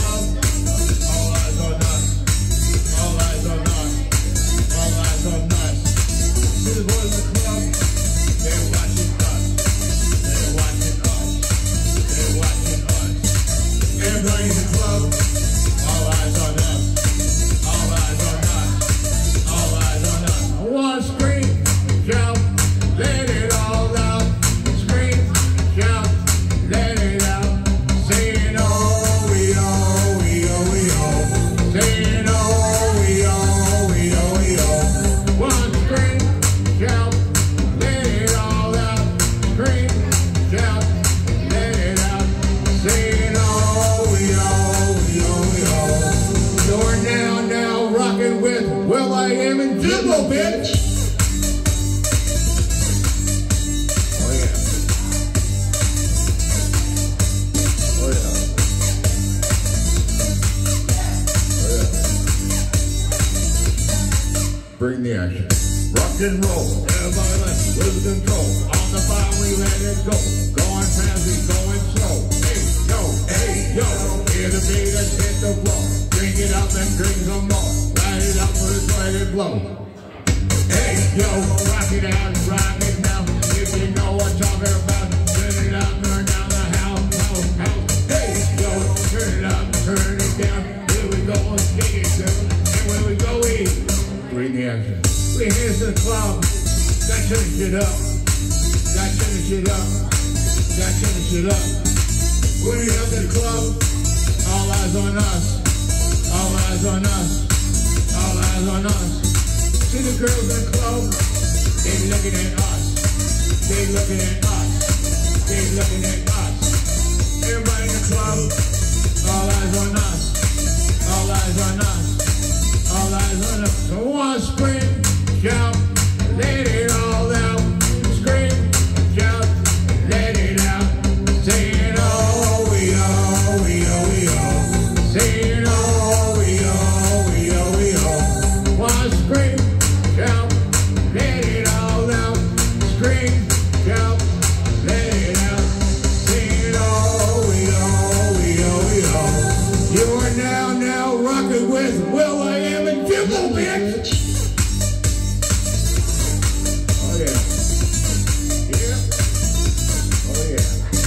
club. All eyes on us. All eyes on us. All eyes on us. See the boys in the club. They're watching us. They're watching us. They're watching us. Everybody in the club. All eyes on us. All eyes on us. All eyes on us. I want to scream, shout, let it all out. Scream, shout, let it out. Saying oh, we oh, we oh, we oh. Saying oh, we oh, we oh, we oh. One scream, shout, let it all out. Scream, shout, let it out. Saying oh, we oh, we oh, we oh. You're now rocking with Will I Am and Jimbo, bitch. Oh yeah. Oh yeah. Oh yeah. Bring the action. Rock and roll. Everybody let's lose control. On the fire we let it go. Going fast, we going slow. Hey yo. Hear the beat that's hit the floor. Drink it up and drink some more. Light it up with a let it blow. Hey yo, rock it out, rock it now. If you know what I'm talking about, turn it up, turn down the house. Hey yo, turn it up, turn it down. Here we go, kick it down. And when we go, we bring the action. We here's the club. Got turn shit up. Got turn shit up. Got turn shit up. When we up to the club, all eyes on us. All eyes on us. All eyes on us. See the girls in the club, they looking at us. They looking at us. They looking at us. Everybody in the club, all eyes on us. All eyes on us. All eyes on us. So one scream, shout, let it all out. Scream, shout, let it out. Saying oh, we oh, we oh, we oh. Saying oh, we oh, we oh, we oh. One scream, shout, let it all out. Scream, shout, let it out. Saying oh, we oh, we oh, we oh. You are now rocking with Will I Am and Jimbo, bitch. Oh yeah. Yeah. Oh yeah.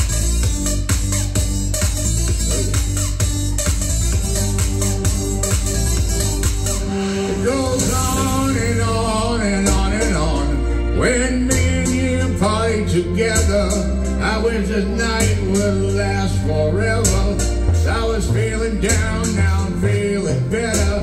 It goes on and on and on and on. When me and you party together, I wish this night would last forever. I was feeling down, now I'm feeling better.